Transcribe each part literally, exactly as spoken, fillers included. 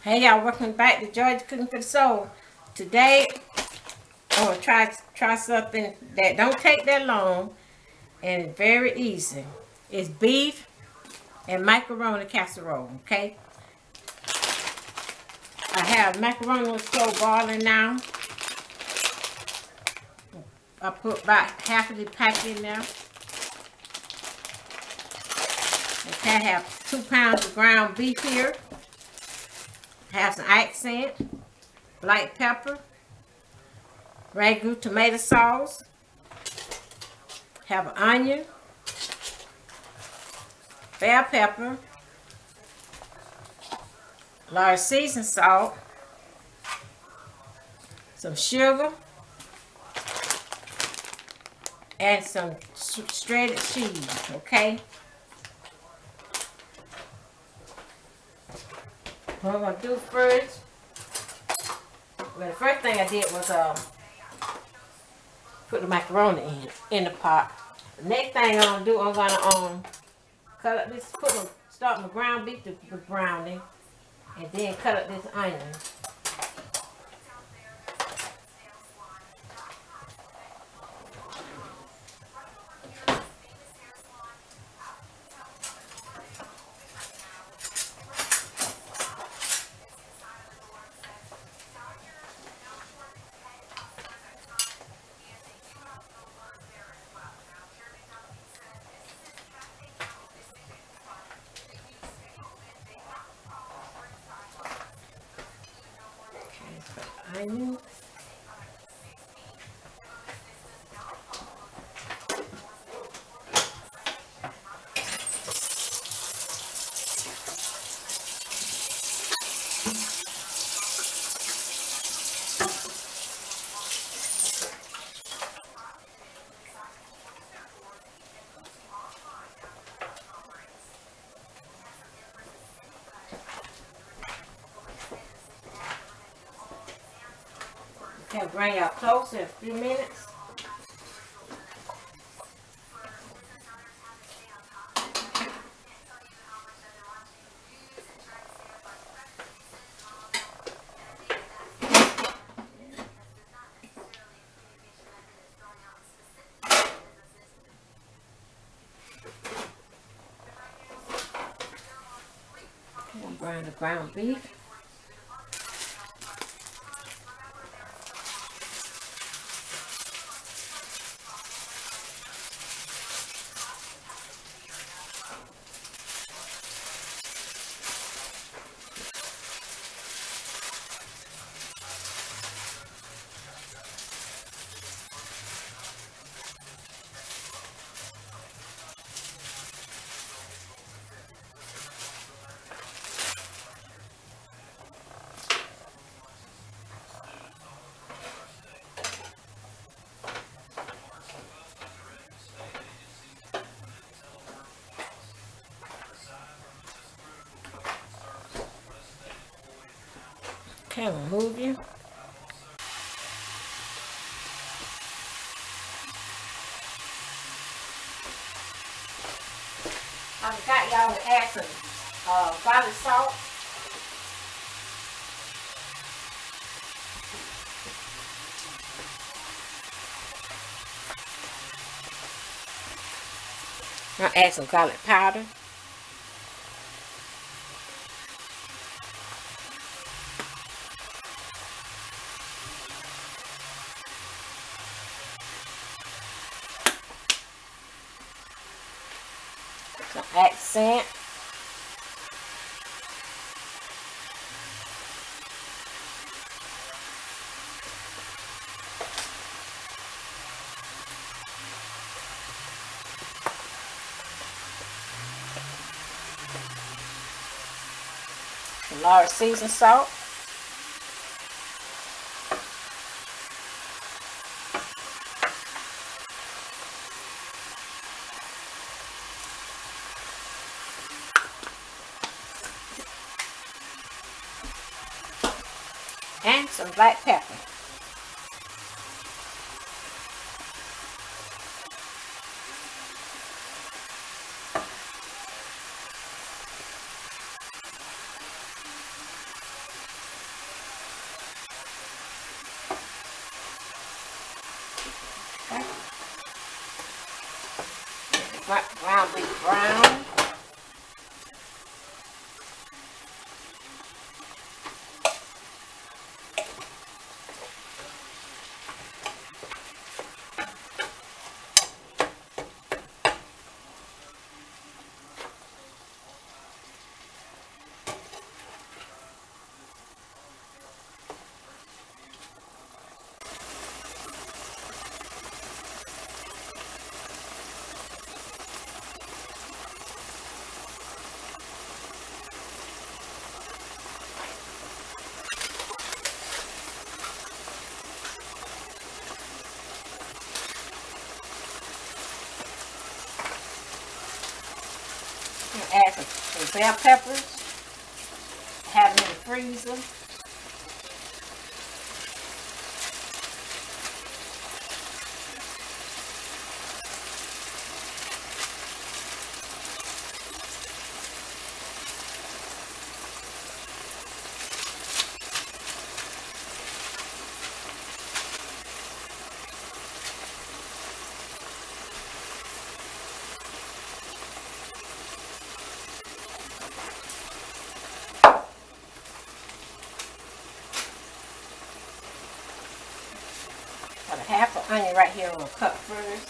Hey y'all, welcome back to Georgia Cooking for the Soul. Today, I'm gonna try try something that don't take that long and very easy. It's beef and macaroni casserole. Okay, I have macaroni on slow boiling now. I put about half of the pack in there. Okay, I have two pounds of ground beef here. Have some accent, black pepper, ragu tomato sauce. Have an onion, bell pepper, large seasoned salt, some sugar, and some shredded cheese. Okay. What I'm gonna do first, well, the first thing I did was um put the macaroni in in the pot. The next thing I'm gonna do, I'm gonna um cut up this, put my, start my ground beef to the browning, and then cut up this onion. Onion. Can bring y'all close in a few minutes. I'm gonna brown the ground beef. Okay, remove you. I got y'all to add some uh, garlic salt. I'll add some garlic powder. Some accent. Some large seasoned salt. And some black pepper. be brown. Add some, some bell peppers, have them in the freezer. Got a half an onion right here I'm going to cut first.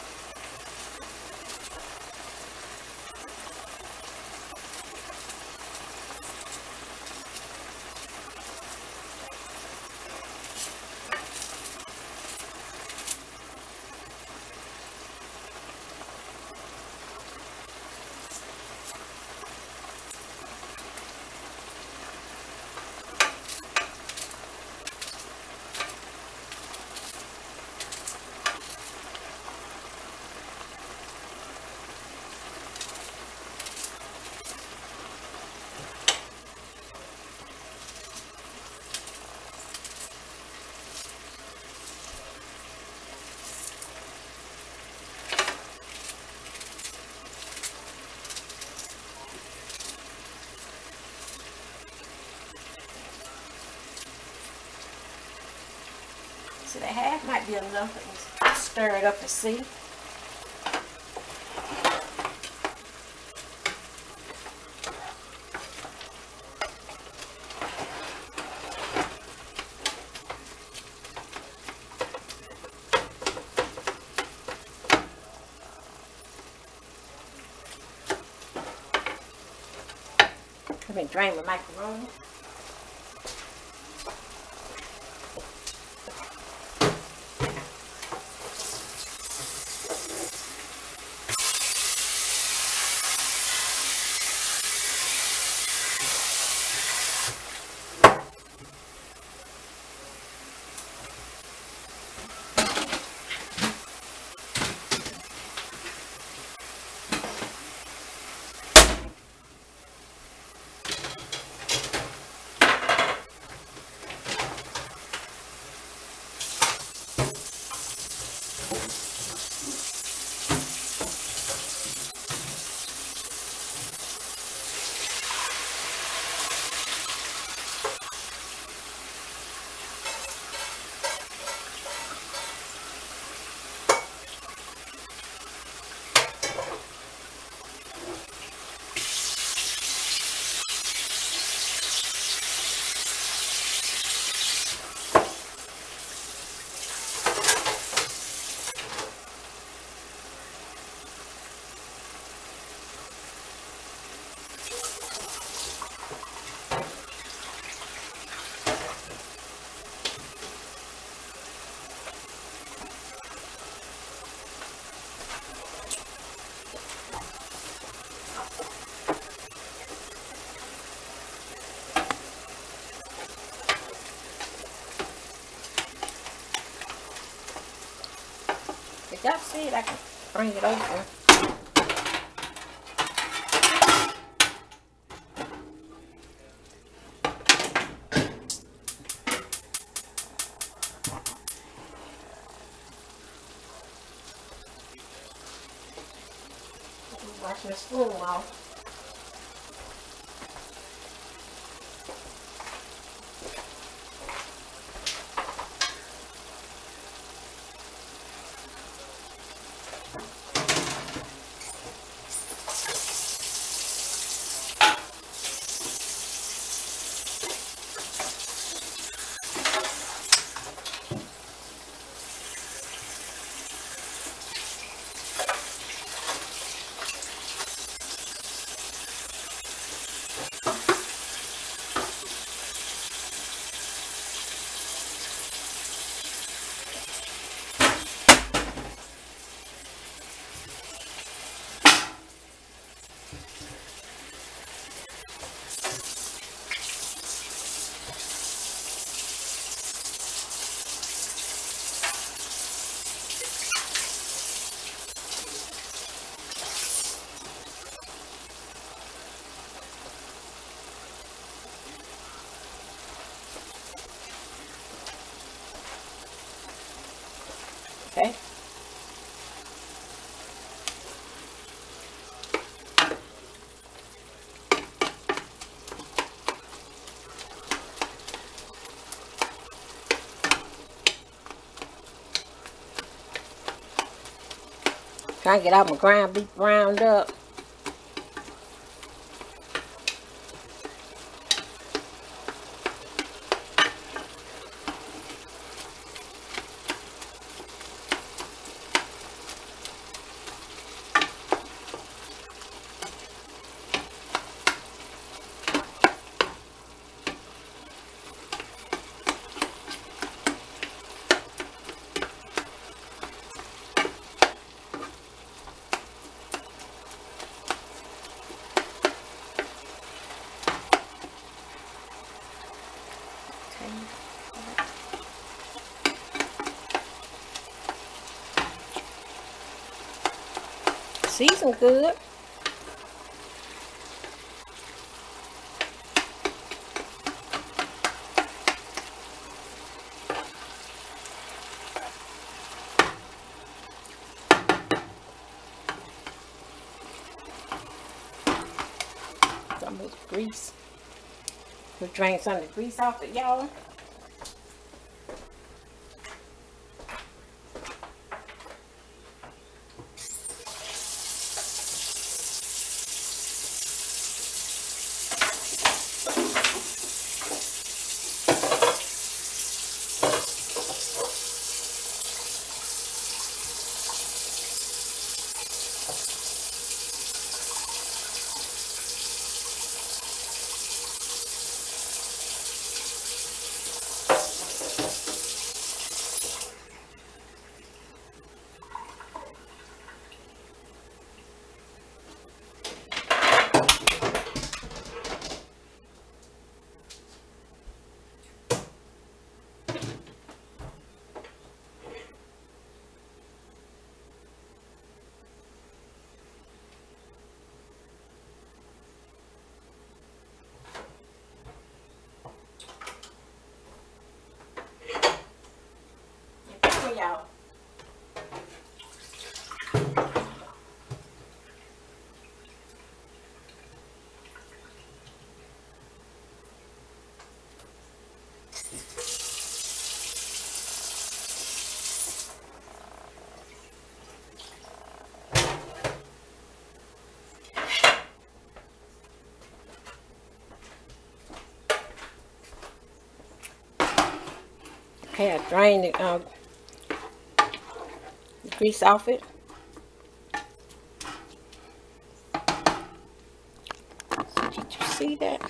So the half might be enough. Let's stir it up and see. Let me drain my macaroni. If y'all see it, I can bring it over. Wash my spoon off. Okay. Trying to get out my ground beef ground up. Season good. Some of the grease. We'll drain some of the grease off it, y'all. Y'all. Okay, I drained it. Uh, grease off it. So did you see that?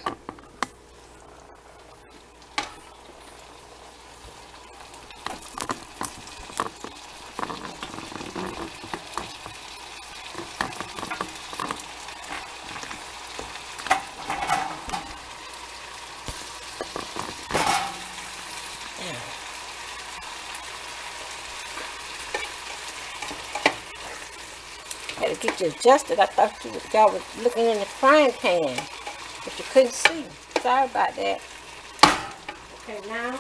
Had to get you adjusted. I thought you y'all was looking in the frying pan, but you couldn't see. Sorry about that. Okay, now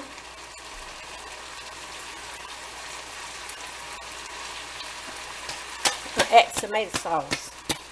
I'm gonna add tomato sauce.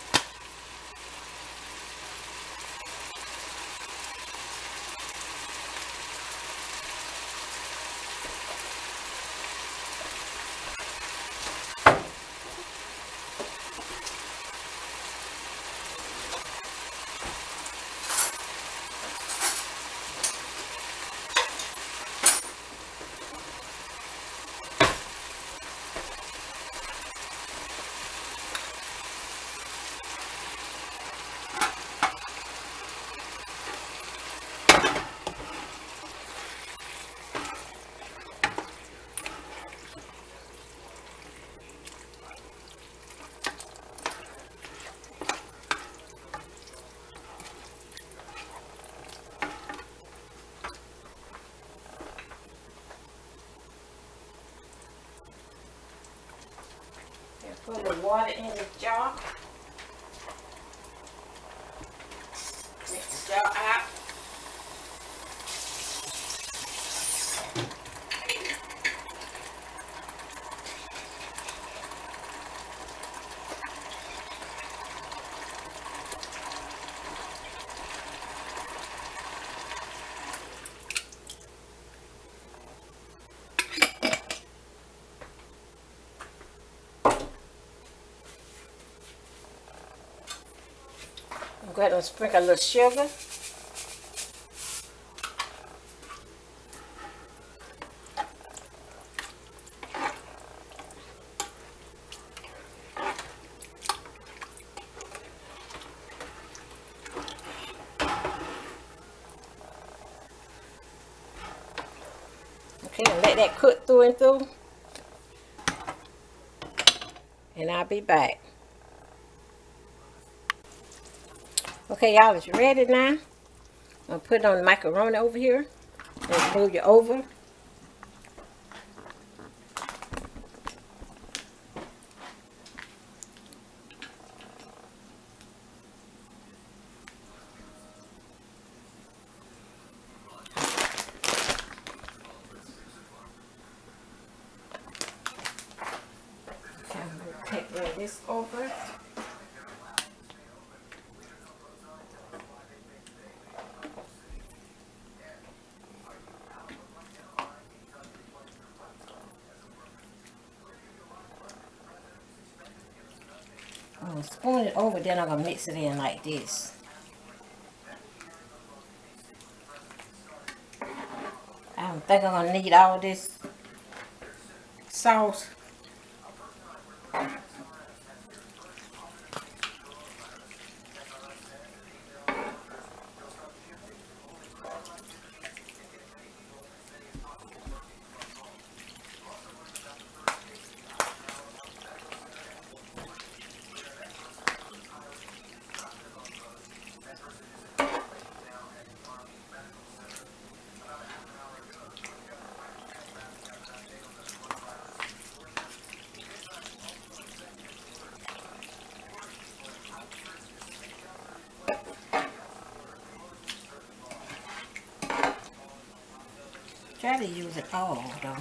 Put a little water in the jar. Mix the jar out. go ahead and sprinkle a little sugar. Okay, and let that cook through and through. And I'll be back. Okay, y'all, it's ready now. I'm gonna put it on the macaroni over here. Let's move you over. Okay, I'm gonna take this over. I'm gonna spoon it over, then I'm gonna mix it in like this. I don't think I'm gonna need all this sauce. Try to use it all though.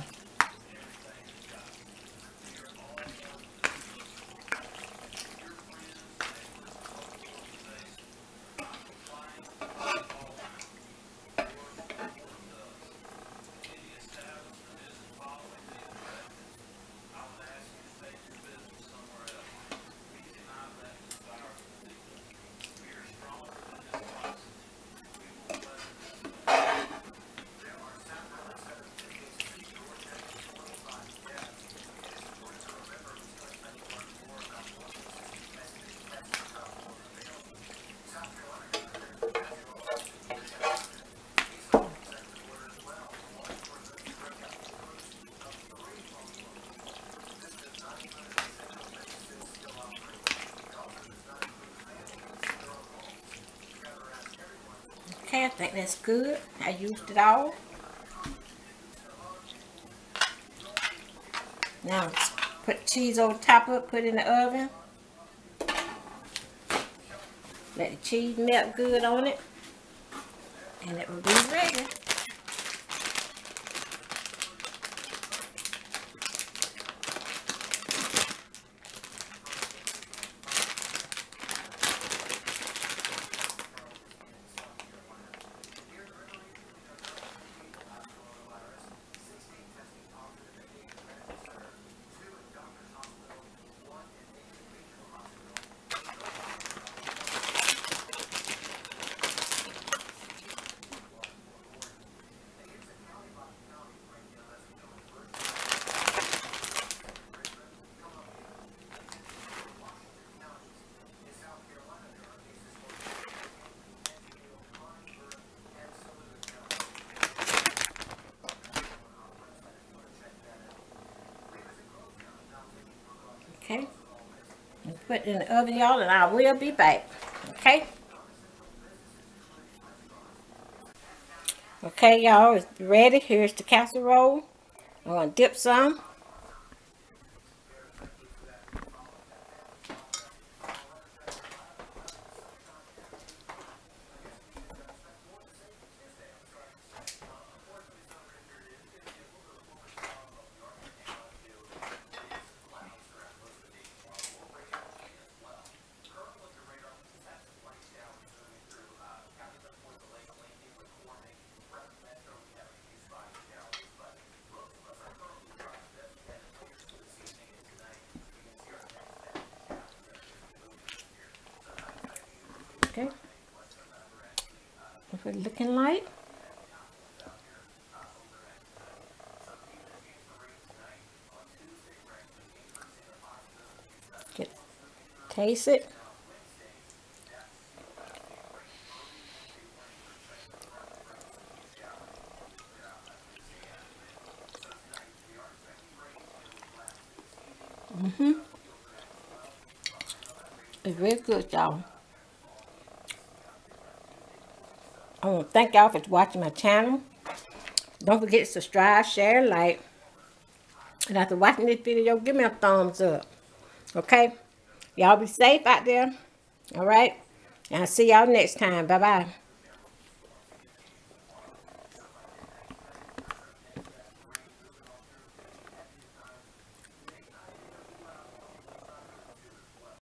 Okay, I think that's good. I used it all. Now put cheese over top of it, put it in the oven. Let the cheese melt good on it. And it will be ready. Okay, and put it in the oven, y'all, and I will be back. Okay. Okay, y'all, it's ready. Here's the casserole. I'm gonna dip some. what it's looking like. Get, taste it. Mm-hmm. It's very good, y'all. I want to thank y'all for watching my channel. Don't forget to subscribe, share, like. And after watching this video, give me a thumbs up. Okay? Y'all be safe out there. All right? And I'll see y'all next time. Bye-bye.